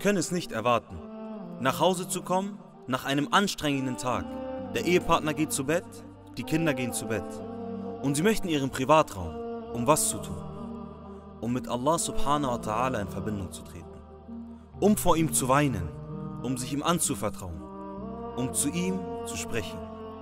können es nicht erwarten, nach Hause zu kommen nach einem anstrengenden Tag. Der Ehepartner geht zu Bett, die Kinder gehen zu Bett. Und sie möchten ihren Privatraum, um was zu tun? Um mit Allah subhanahu wa ta'ala in Verbindung zu treten. Um vor ihm zu weinen, um sich ihm anzuvertrauen, um zu ihm zu sprechen.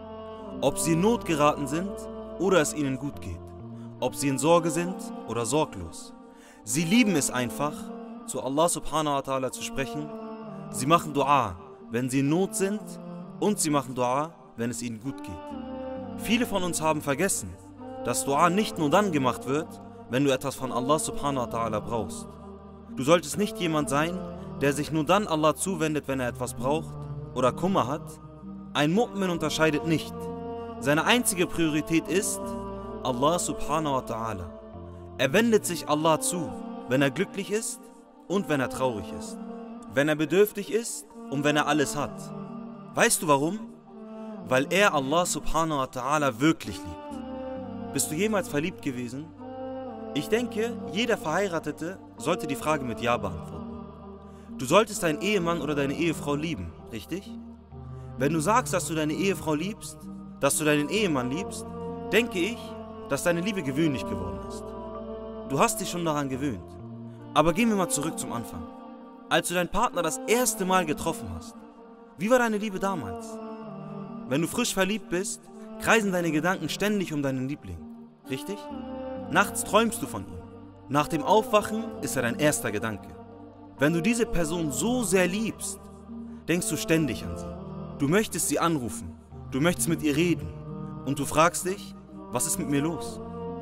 Ob sie in Not geraten sind oder es ihnen gut geht. Ob sie in Sorge sind oder sorglos. Sie lieben es einfach, zu Allah subhanahu wa ta'ala zu sprechen. Sie machen Dua, wenn sie in Not sind, und sie machen Dua, wenn es ihnen gut geht. Viele von uns haben vergessen, dass Dua nicht nur dann gemacht wird, wenn du etwas von Allah subhanahu wa ta'ala brauchst. Du solltest nicht jemand sein, der sich nur dann Allah zuwendet, wenn er etwas braucht oder Kummer hat. Ein Mu'min unterscheidet nicht. Seine einzige Priorität ist Allah subhanahu wa ta'ala. Er wendet sich Allah zu, wenn er glücklich ist und wenn er traurig ist. Wenn er bedürftig ist und wenn er alles hat. Weißt du warum? Weil er Allah subhanahu wa ta'ala wirklich liebt. Bist du jemals verliebt gewesen? Ich denke, jeder Verheiratete sollte die Frage mit Ja beantworten. Du solltest deinen Ehemann oder deine Ehefrau lieben, richtig? Wenn du sagst, dass du deine Ehefrau liebst, dass du deinen Ehemann liebst, denke ich, dass deine Liebe gewöhnlich geworden ist. Du hast dich schon daran gewöhnt. Aber gehen wir mal zurück zum Anfang. Als du deinen Partner das erste Mal getroffen hast, wie war deine Liebe damals? Wenn du frisch verliebt bist, kreisen deine Gedanken ständig um deinen Liebling, richtig? Nachts träumst du von ihm. Nach dem Aufwachen ist er dein erster Gedanke. Wenn du diese Person so sehr liebst, denkst du ständig an sie. Du möchtest sie anrufen, du möchtest mit ihr reden und du fragst dich, was ist mit mir los?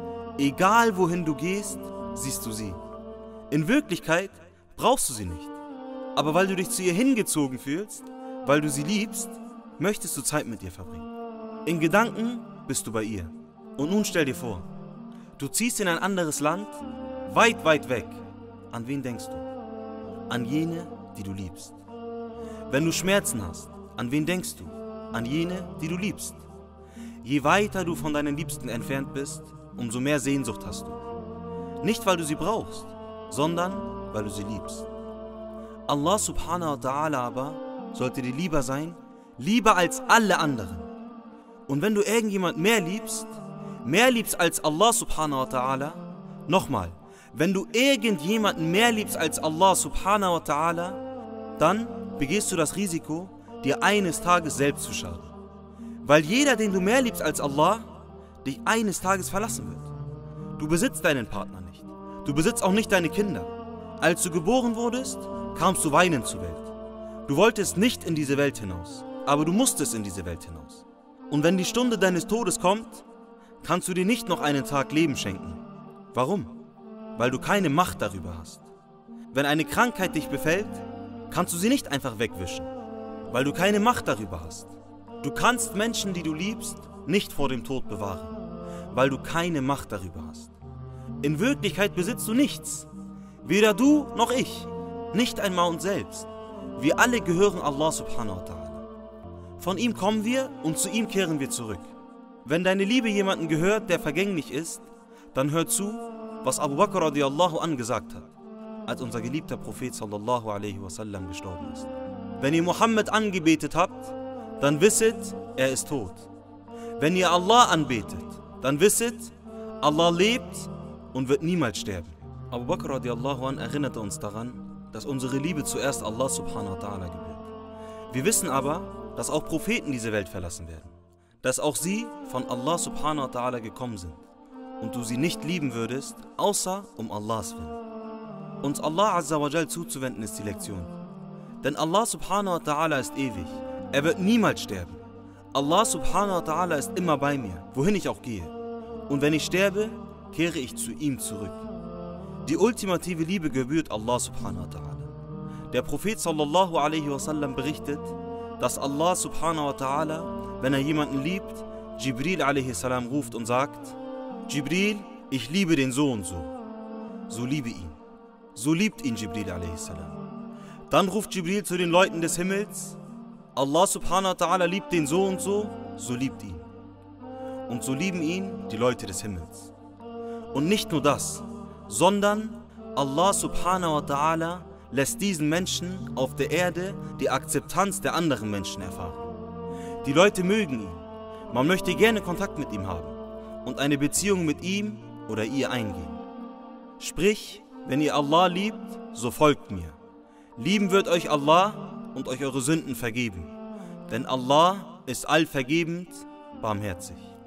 Egal wohin du gehst, siehst du sie. In Wirklichkeit brauchst du sie nicht. Aber weil du dich zu ihr hingezogen fühlst, weil du sie liebst, möchtest du Zeit mit ihr verbringen. In Gedanken bist du bei ihr. Und nun stell dir vor, du ziehst in ein anderes Land, weit, weit weg. An wen denkst du? An jene, die du liebst. Wenn du Schmerzen hast, an wen denkst du? An jene, die du liebst. Je weiter du von deinen Liebsten entfernt bist, umso mehr Sehnsucht hast du. Nicht, weil du sie brauchst, sondern weil du sie liebst. Allah subhanahu wa ta'ala aber sollte dir lieber sein, lieber als alle anderen. Und wenn du irgendjemand mehr liebst als Allah subhanahu wa ta'ala, nochmal, wenn du irgendjemanden mehr liebst als Allah subhanahu wa ta'ala, dann begehst du das Risiko, dir eines Tages selbst zu schaden. Weil jeder, den du mehr liebst als Allah, dich eines Tages verlassen wird. Du besitzt deinen Partner nicht. Du besitzt auch nicht deine Kinder. Als du geboren wurdest, kamst du weinend zur Welt. Du wolltest nicht in diese Welt hinaus, aber du musstest in diese Welt hinaus. Und wenn die Stunde deines Todes kommt, kannst du dir nicht noch einen Tag Leben schenken. Warum? Weil du keine Macht darüber hast. Wenn eine Krankheit dich befällt, kannst du sie nicht einfach wegwischen, weil du keine Macht darüber hast. Du kannst Menschen, die du liebst, nicht vor dem Tod bewahren, weil du keine Macht darüber hast. In Wirklichkeit besitzt du nichts. Weder du noch ich, nicht einmal uns selbst. Wir alle gehören Allah subhanahu wa ta'ala. Von ihm kommen wir und zu ihm kehren wir zurück. Wenn deine Liebe jemanden gehört, der vergänglich ist, dann hör zu, was Abu Bakr radiallahu an gesagt hat, als unser geliebter Prophet sallallahu alaihi wasallam gestorben ist. Wenn ihr Mohammed angebetet habt, dann wisset, er ist tot. Wenn ihr Allah anbetet, dann wisset, Allah lebt und wird niemals sterben. Abu Bakr radiallahu an erinnerte uns daran, dass unsere Liebe zuerst Allah subhanahu wa ta'ala gebührt. Wir wissen aber, dass auch Propheten diese Welt verlassen werden. Dass auch sie von Allah subhanahu wa ta'ala gekommen sind und du sie nicht lieben würdest, außer um Allahs Willen. Uns Allah azza wa jal zuzuwenden ist die Lektion. Denn Allah subhanahu wa ta'ala ist ewig. Er wird niemals sterben. Allah subhanahu wa ta'ala ist immer bei mir, wohin ich auch gehe. Und wenn ich sterbe, kehre ich zu ihm zurück. Die ultimative Liebe gebührt Allah subhanahu wa ta'ala. Der Prophet sallallahu alaihi wasallam berichtet, dass Allah subhanahu wa ta'ala, wenn er jemanden liebt, Jibril alaihi salam ruft und sagt: Jibril, ich liebe den so und so. So liebe ihn. So liebt ihn Jibril alaihi salam. Dann ruft Jibril zu den Leuten des Himmels: Allah subhanahu wa ta'ala liebt den so und so, so liebt ihn. Und so lieben ihn die Leute des Himmels. Und nicht nur das, sondern Allah subhanahu wa ta'ala lässt diesen Menschen auf der Erde die Akzeptanz der anderen Menschen erfahren. Die Leute mögen ihn, man möchte gerne Kontakt mit ihm haben und eine Beziehung mit ihm oder ihr eingehen. Sprich, wenn ihr Allah liebt, so folgt mir. Lieben wird euch Allah und euch eure Sünden vergeben, denn Allah ist allvergebend, barmherzig.